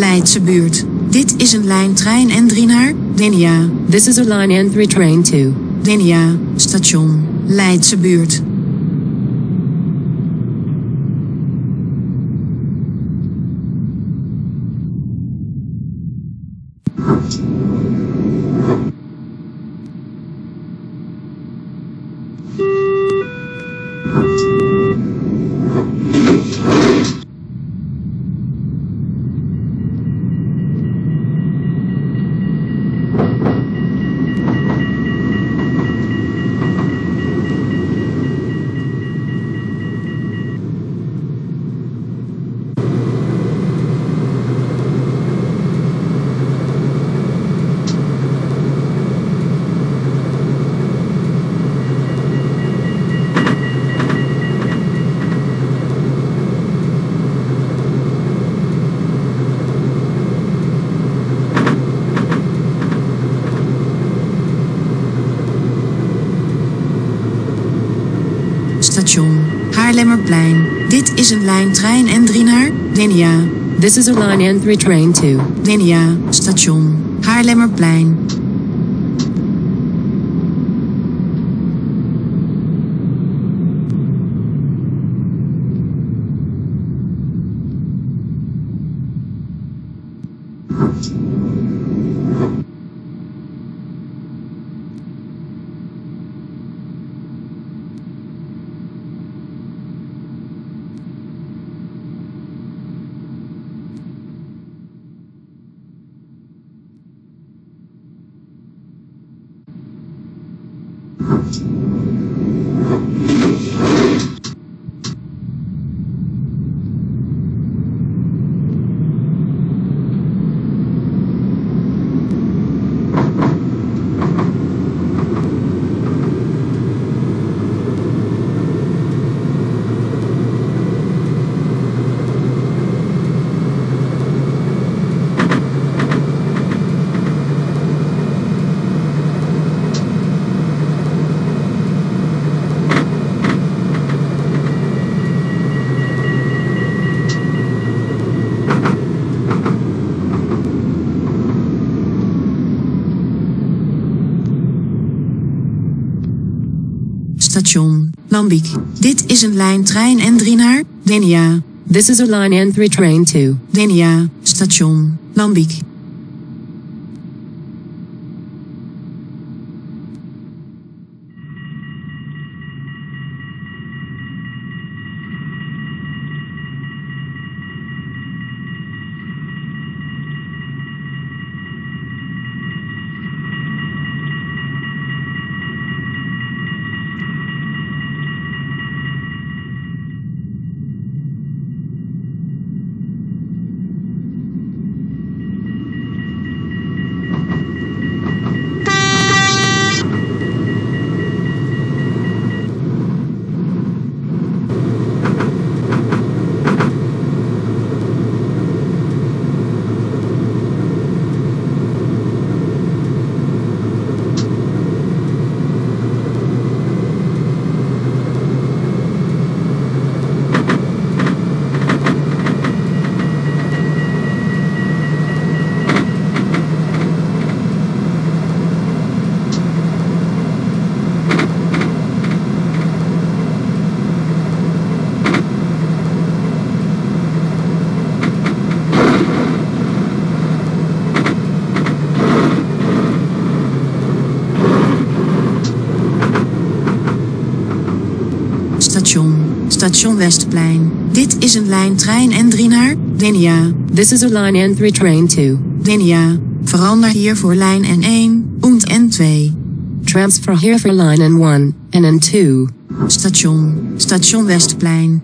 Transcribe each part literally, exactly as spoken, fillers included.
Leidse buurt. Dit is een lijn trein N drie naar Denia. This is a line N three train to Denia, station, Leidse buurt. Station Haarlemmerplein. Dit is een lijn trein N drie naar Denia. This is a line N three train to Denia, station Haarlemmerplein. Station Lambiek. Dit is een lijn trein N drie naar Denia. This is a line N three train to Denia, station Lambiek. Station, station Westplein. Dit is een lijn trein N drie naar Denia. This is a line N three train to Denia. Verander hier voor lijn N één und N twee. Transfer here for line N one and N two. Station, station Westplein.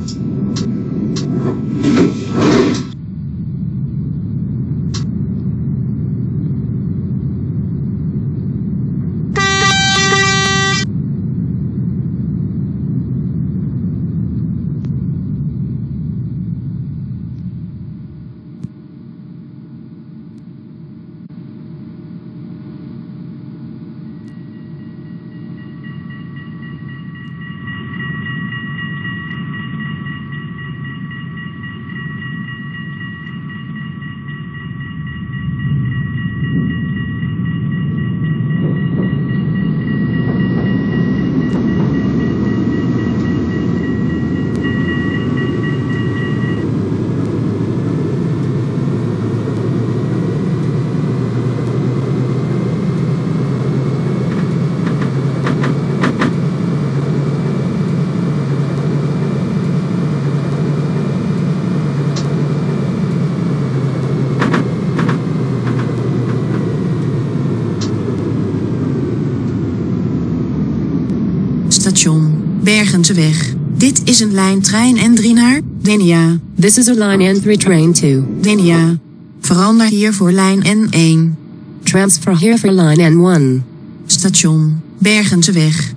Station Bergenseweg. Dit is een lijn trein N drie naar Denia. This is a line N three train to Denia. Verander hier voor lijn N één. Transfer here for line N one. Station Bergenseweg.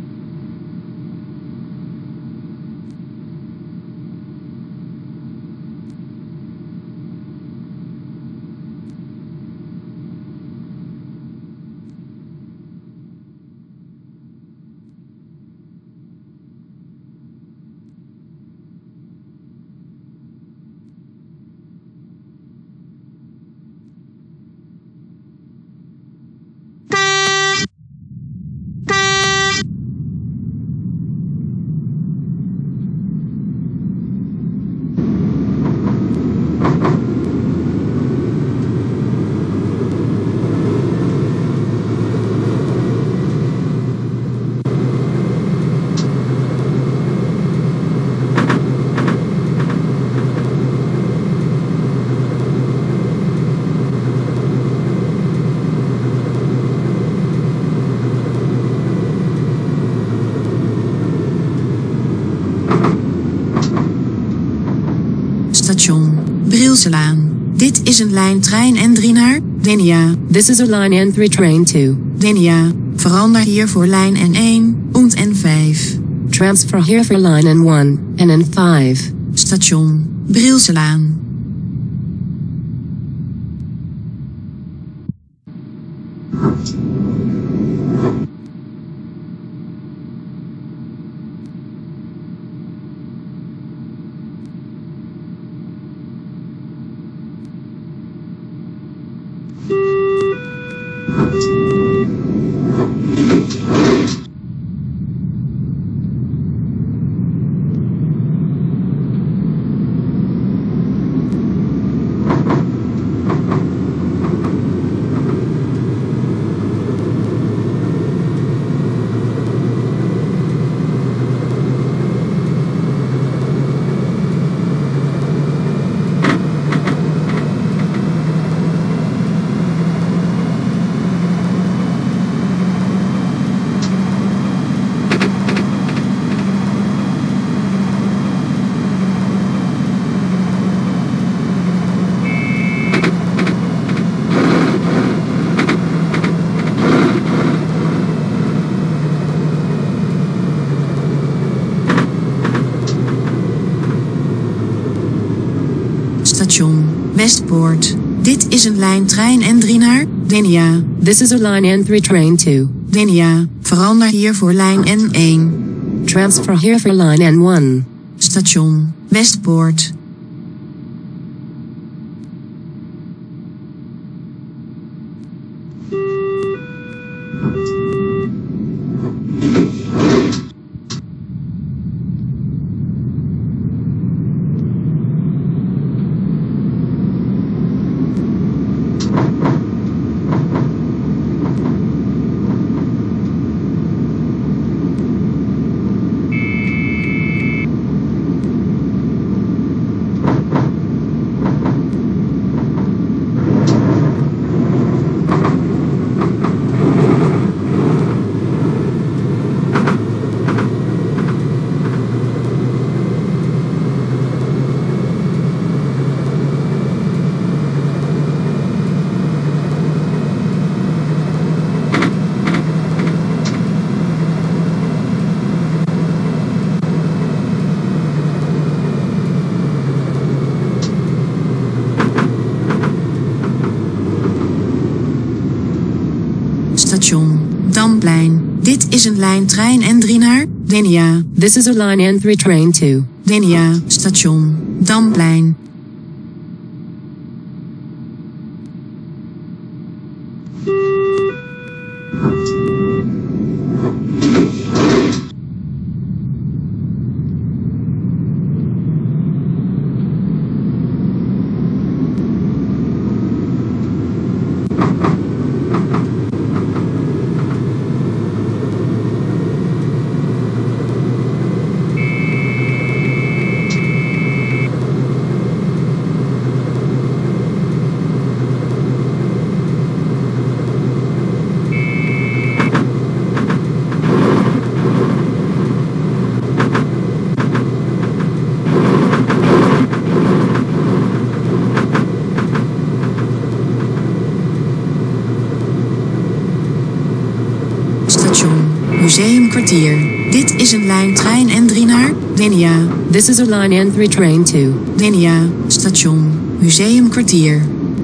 Station Brilselaan. Dit is een lijn trein N drie naar Denia. This is a line N three train to Denia. Verander hier voor lijn N één en N vijf. Transfer here for line N one and N five. Station Brilselaan. Station Westpoort. Dit is een lijn trein N drie naar Denia. This is a line N three train to Denia. Verander hier voor lijn N één. Transfer here for line N one. Station Westpoort. Station Damplein. Dit is een lijn trein N drie naar Denia. This is a line N three train to Denia. Station Damplein. Station Museumkwartier. Dit is een lijn trein N drie naar Denia. This is a line N three train to Denia. Station Museumkwartier.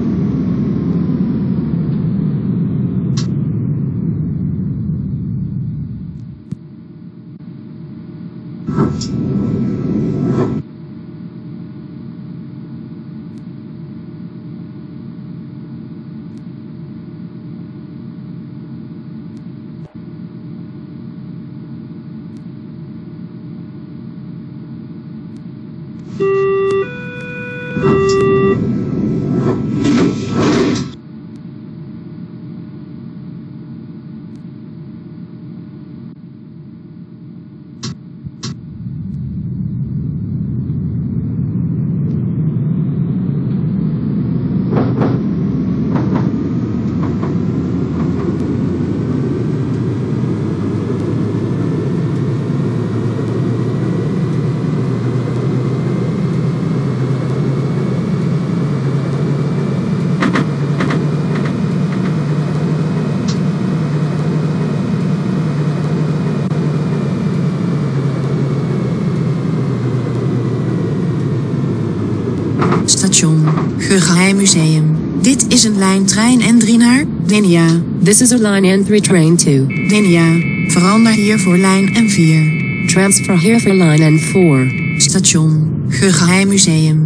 Station Geheim Museum. Dit is een lijn trein N drie naar Denia. This is a line N three train to Denia. Verander hier voor lijn N vier. Transfer here for line N four. Station Geheim Museum.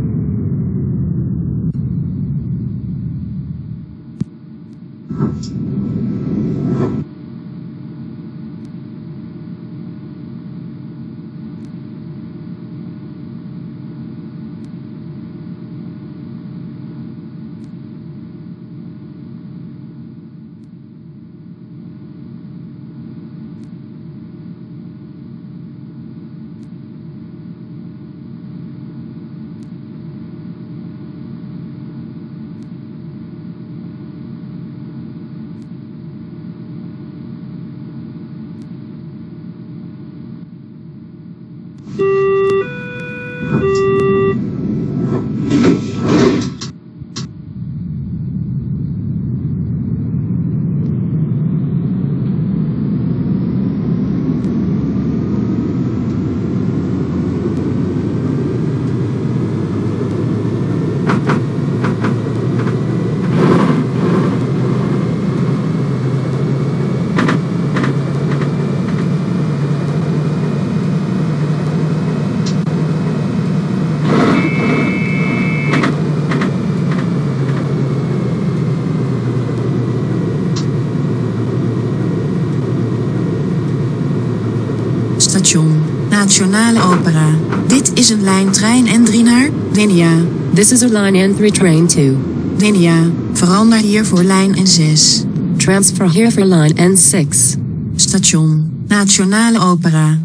Station Nationale Opera. Dit is een lijn trein N drie naar Denia. This is a line N three train to Denia. Verander hier voor lijn N zes. Transfer here for line N six. Station Nationale Opera.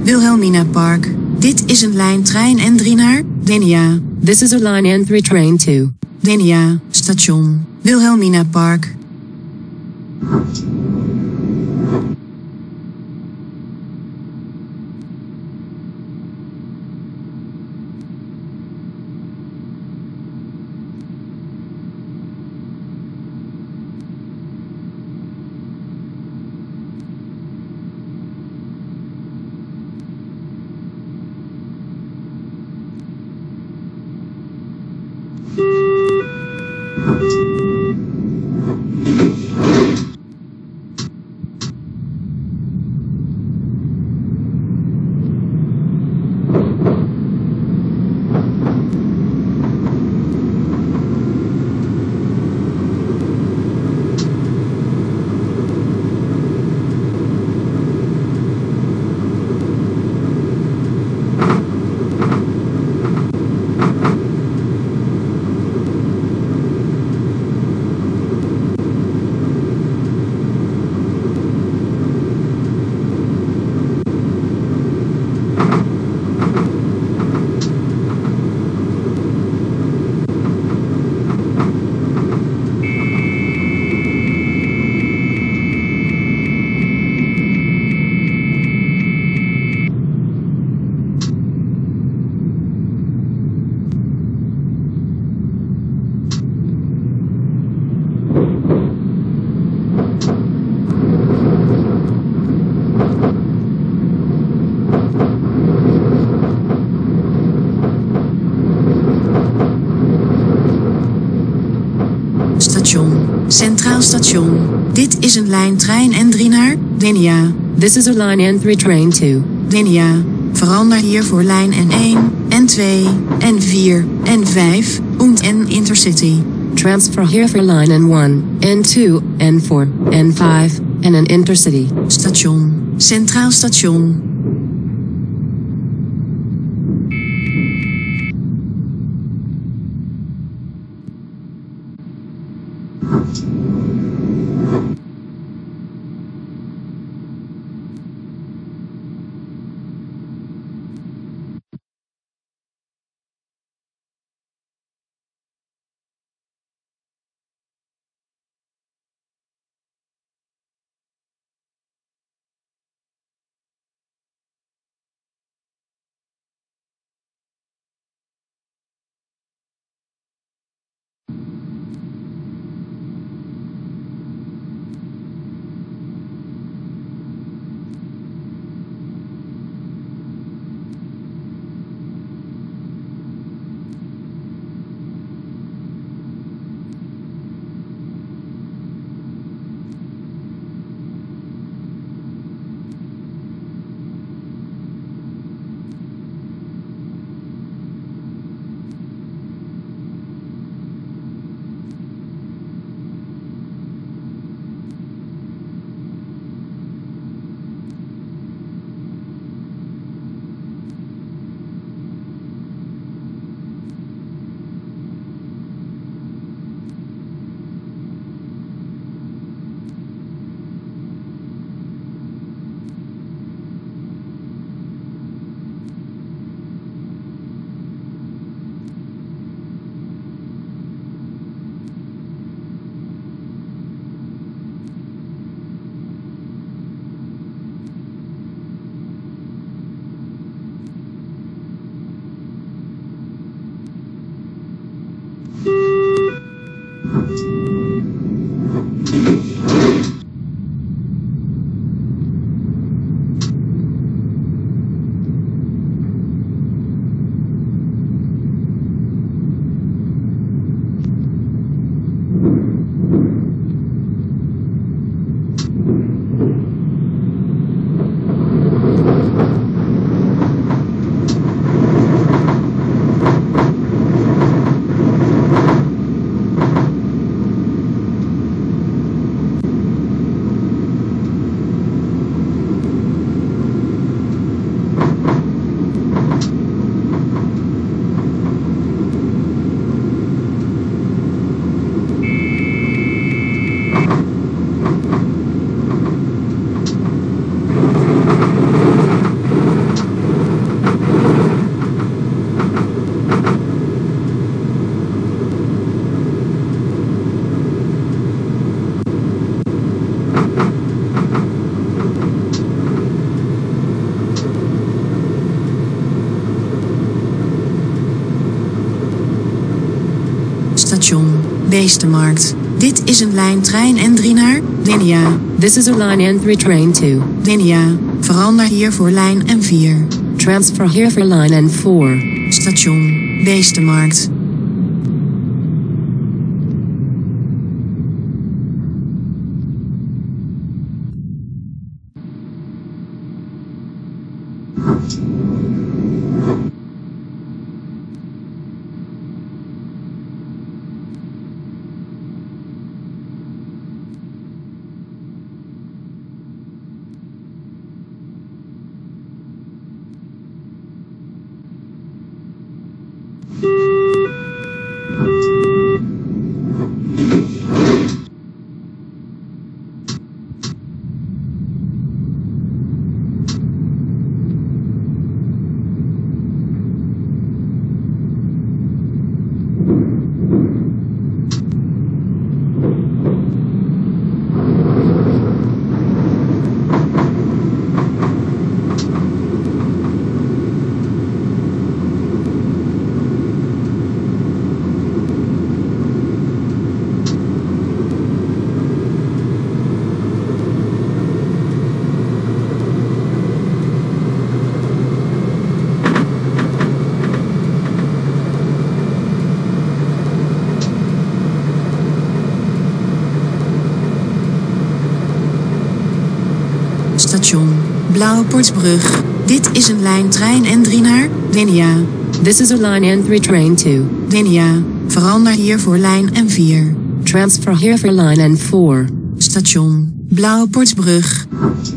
Wilhelmina Park. Dit is een lijn trein N drie naar Denia. This is a line N three train to Denia, station. Wilhelmina Park. Station. Centraal station. Dit is een lijn trein N drie naar Denia. This is a line N three train to Denia. Verander hier voor lijn N één, N twee, N vier, N vijf und N Intercity. Transfer here for line N one, N two, N four, N five, and an Intercity. Station. Centraal station. Station Beestenmarkt. Dit is een lijn trein N drie naar Denia. This is a line N three train to Denia. Verander hier voor lijn N vier. transfer here for line N four. Station Beestenmarkt. Station Blauwpoortsbrug. Dit is een lijn trein N drie naar Denia. This is a line N three train to Denia. Verander hier voor lijn N vier. transfer here for line N four. Station Blauwpoortsbrug.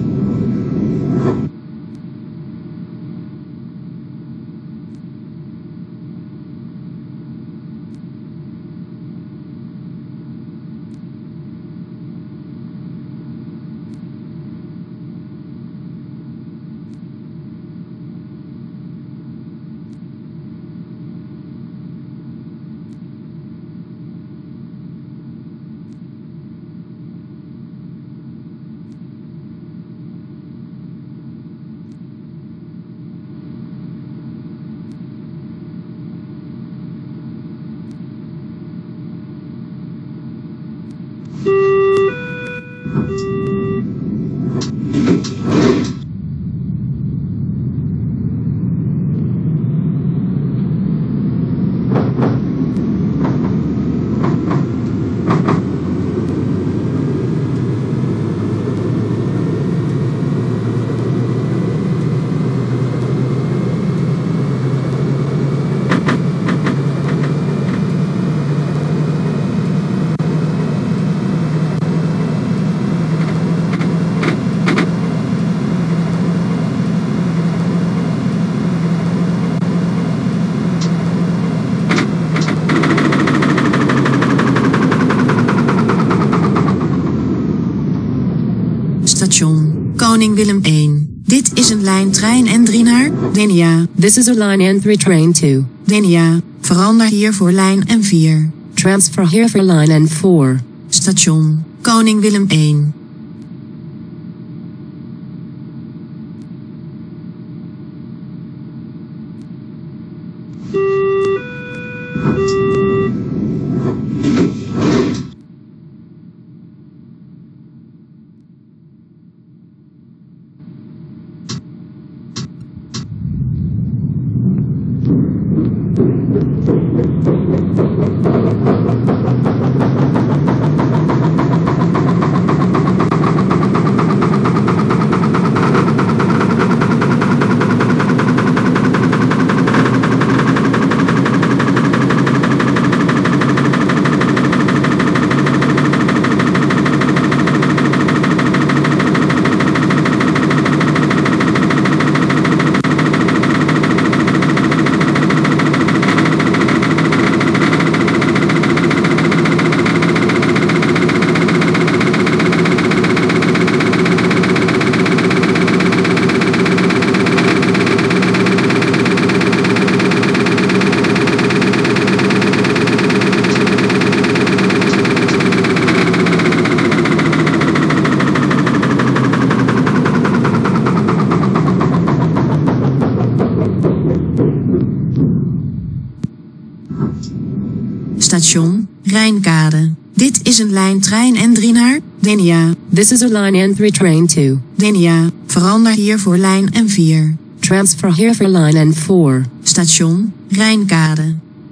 Station Koning Willem één. Dit is een lijn trein N drie naar Denia. This is a line N three train to Denia. Verander hier voor lijn N vier. transfer here for line N four. Station Koning Willem één. Station Rijnkade. Dit is een lijn trein N drie naar Denia. This is a line N three train to Denia. Verander hier voor lijn N vier. Transfer here for line N four. Station Rijnkade.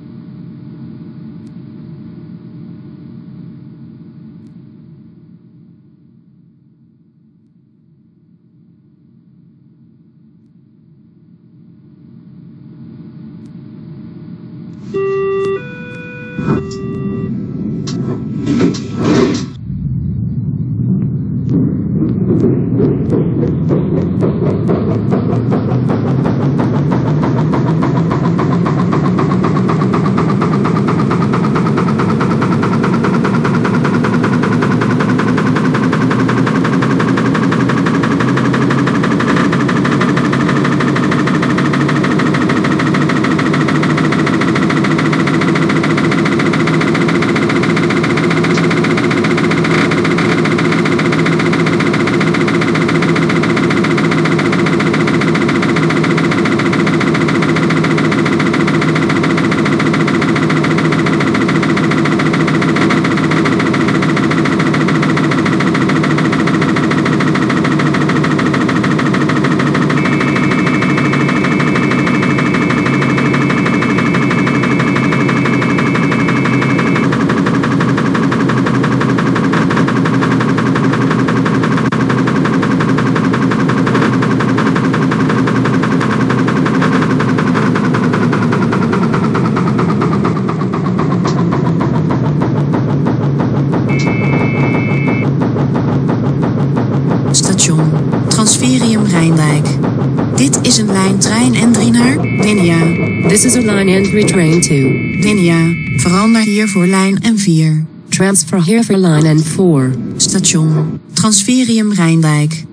Station Transferium Rijndijk. Dit is een lijn trein N drie naar Denia. This is a line N three train to Denia. Verander hier voor lijn N vier. Transfer here for line N four. Station Transferium Rijndijk.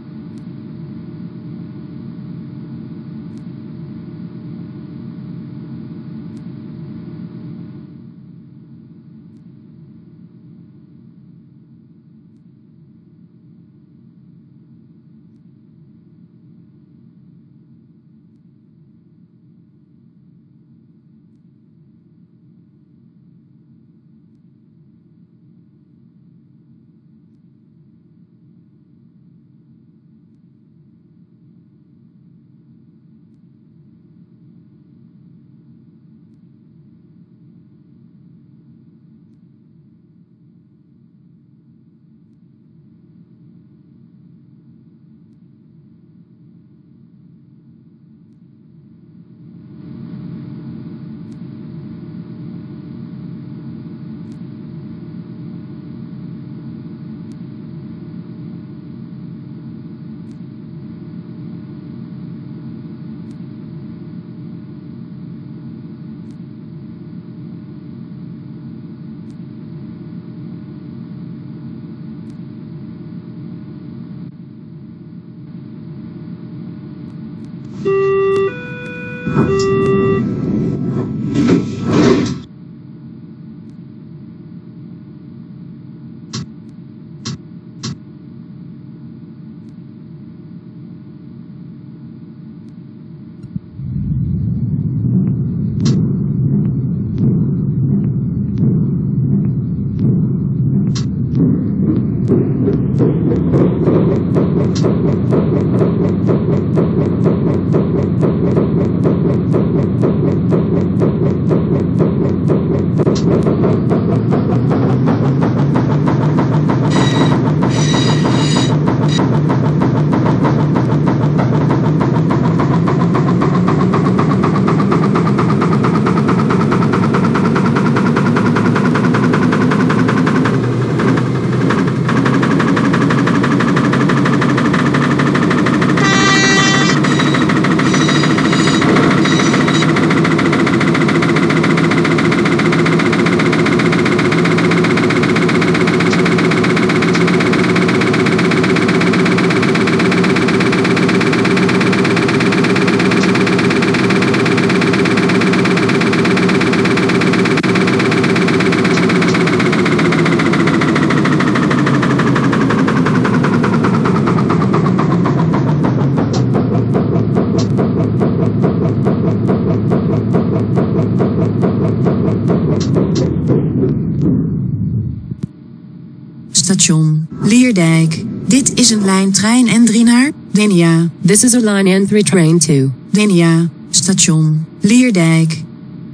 Station Lierdijk. Dit is een lijn trein N drie naar Denia. This is a line N three train to Denia. Station Lierdijk.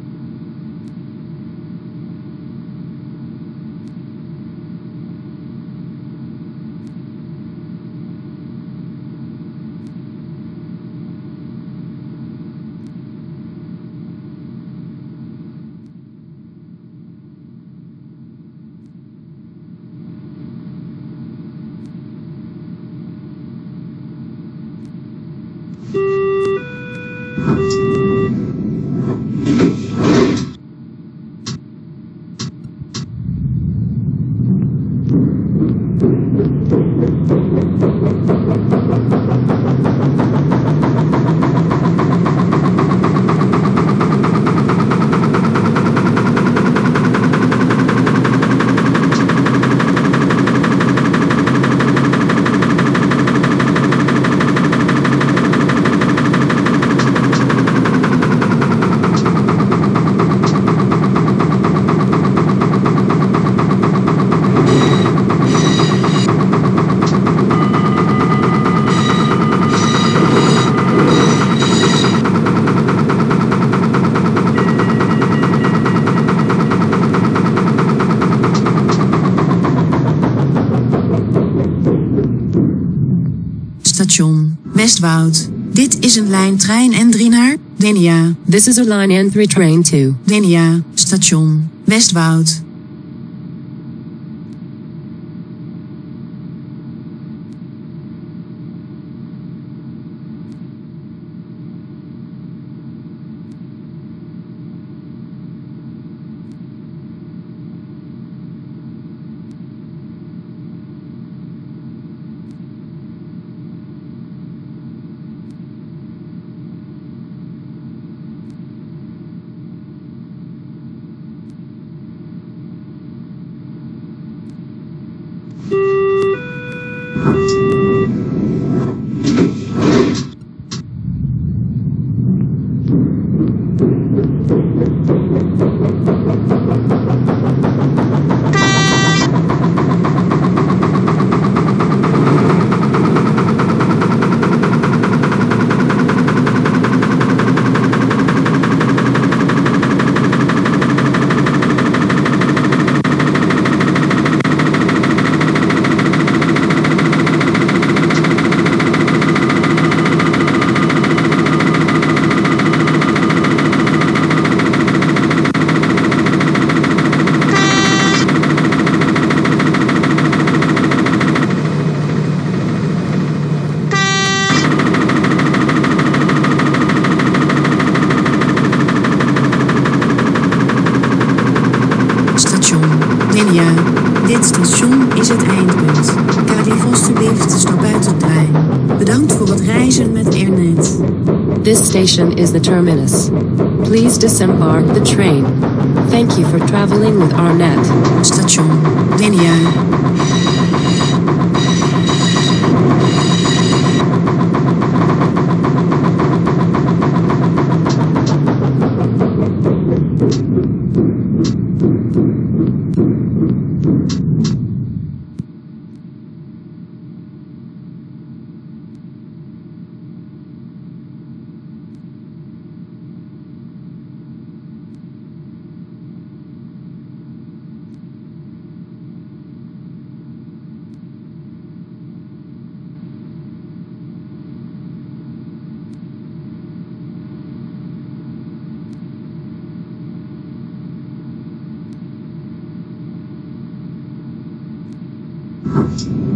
Station Westwoud. Dit is een lijn trein N drie naar Denia. This is a line N three train to Denia. Station Westwoud. Denia. Dit station is het eindpunt. Ga lief alstublieft stap uit de trein. Bedankt voor het reizen met Airnet. This station is the terminus. Please disembark the train. Thank you for traveling with Arnet. Station Denia. Thank you.